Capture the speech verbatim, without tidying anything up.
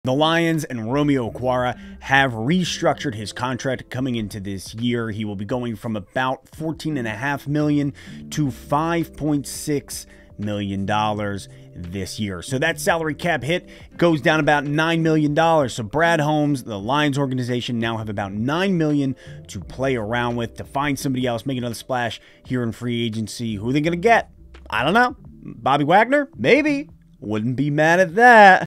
The Lions and Romeo Okwara have restructured his contract coming into this year. He will be going from about fourteen point five million dollars to five point six million dollars this year. So that salary cap hit goes down about nine million dollars. So Brad Holmes, the Lions organization, now have about nine million dollars to play around with to find somebody else, make another splash here in free agency. Who are they going to get? I don't know. Bobby Wagner? Maybe. Wouldn't be mad at that.